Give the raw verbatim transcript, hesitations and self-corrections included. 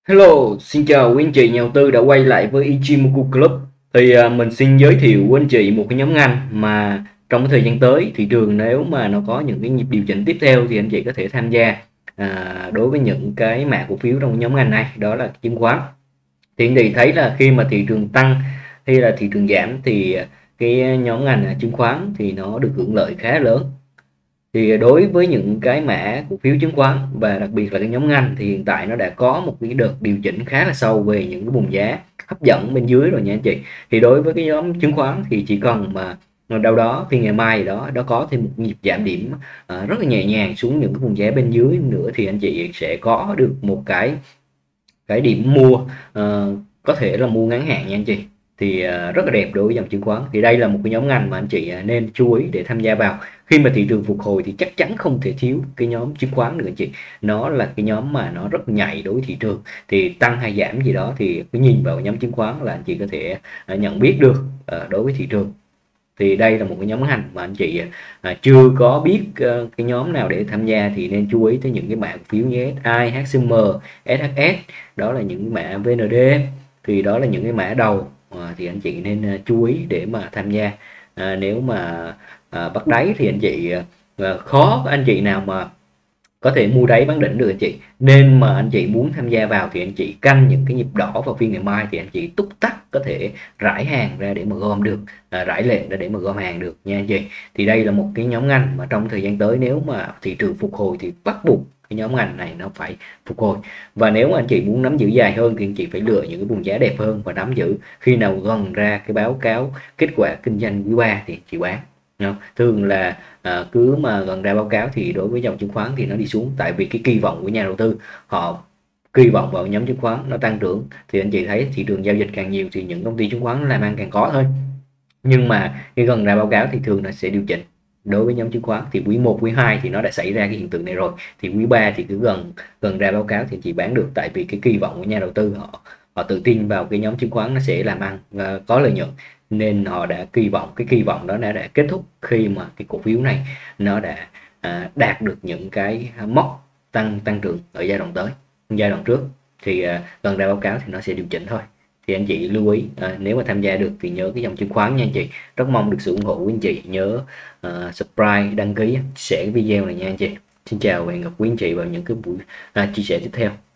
Hello, xin chào quý anh chị nhà đầu tư đã quay lại với Ichimoku Club. Thì à, mình xin giới thiệu với anh chị một cái nhóm ngành mà trong cái thời gian tới thị trường nếu mà nó có những cái nhịp điều chỉnh tiếp theo thì anh chị có thể tham gia à, đối với những cái mã cổ phiếu trong nhóm ngành này, đó là chứng khoán. Thì anh chị thấy là khi mà thị trường tăng hay là thị trường giảm thì cái nhóm ngành à, chứng khoán thì nó được hưởng lợi khá lớn. Thì đối với những cái mã cổ phiếu chứng khoán và đặc biệt là cái nhóm ngành thì hiện tại nó đã có một cái đợt điều chỉnh khá là sâu về những cái vùng giá hấp dẫn bên dưới rồi nha anh chị. Thì đối với cái nhóm chứng khoán thì chỉ cần mà đâu đó phiên ngày mai đó nó có thêm một nhịp giảm điểm à, rất là nhẹ nhàng xuống những cái vùng giá bên dưới nữa thì anh chị sẽ có được một cái cái điểm mua ờ, có thể là mua ngắn hạn nha anh chị. Thì ờ, rất là đẹp đối với dòng chứng khoán. Thì đây là một cái nhóm ngành mà anh chị ờ, nên chú ý để tham gia vào. Khi mà thị trường phục hồi thì chắc chắn không thể thiếu cái nhóm chứng khoán được anh chị. Nó là cái nhóm mà nó rất nhạy đối với thị trường. Thì tăng hay giảm gì đó thì cứ nhìn vào nhóm chứng khoán là anh chị có thể ờ, nhận biết được ờ, đối với thị trường. Thì đây là một cái nhóm ngành mà anh chị à, chưa có biết uh, cái nhóm nào để tham gia thì nên chú ý tới những cái mã cổ phiếu như ét i, hát xê em, ét hát ét, đó là những mã vê en đê. Thì đó là những cái mã đầu à, thì anh chị nên uh, chú ý để mà tham gia. À, nếu mà à, bắt đáy thì anh chị à, khó anh chị nào mà có thể mua đáy bán đỉnh được anh chị, nên mà anh chị muốn tham gia vào thì anh chị canh những cái nhịp đỏ vào phiên ngày mai thì anh chị túc tắc có thể rải hàng ra để mà gom được, à, rải lệnh ra để mà gom hàng được nha anh chị. Thì đây là một cái nhóm ngành mà trong thời gian tới nếu mà thị trường phục hồi thì bắt buộc cái nhóm ngành này nó phải phục hồi. Và nếu mà anh chị muốn nắm giữ dài hơn thì anh chị phải lựa những cái vùng giá đẹp hơn và nắm giữ khi nào gần ra cái báo cáo kết quả kinh doanh quý ba thì chị bán. Không? Thường là à, cứ mà gần ra báo cáo thì đối với dòng chứng khoán thì nó đi xuống, tại vì cái kỳ vọng của nhà đầu tư họ kỳ vọng vào nhóm chứng khoán nó tăng trưởng. Thì anh chị thấy thị trường giao dịch càng nhiều thì những công ty chứng khoán làm ăn càng có thôi. Nhưng mà khi gần ra báo cáo thì thường là sẽ điều chỉnh. Đối với nhóm chứng khoán thì quý một quý hai thì nó đã xảy ra cái hiện tượng này rồi, thì quý ba thì cứ gần gần ra báo cáo thì chị bán được, tại vì cái kỳ vọng của nhà đầu tư họ họ tự tin vào cái nhóm chứng khoán nó sẽ làm ăn và có lợi nhuận, nên họ đã kỳ vọng cái kỳ vọng đó đã, đã kết thúc khi mà cái cổ phiếu này nó đã à, đạt được những cái mốc tăng tăng trưởng ở giai đoạn tới. Giai đoạn trước thì à, gần ra báo cáo thì nó sẽ điều chỉnh thôi. Thì anh chị lưu ý à, nếu mà tham gia được thì nhớ cái dòng chứng khoán nha anh chị. Rất mong được sự ủng hộ của anh chị. Nhớ uh, subscribe, đăng ký, share cái video này nha anh chị. Xin chào và hẹn gặp quý anh chị vào những cái buổi à, chia sẻ tiếp theo.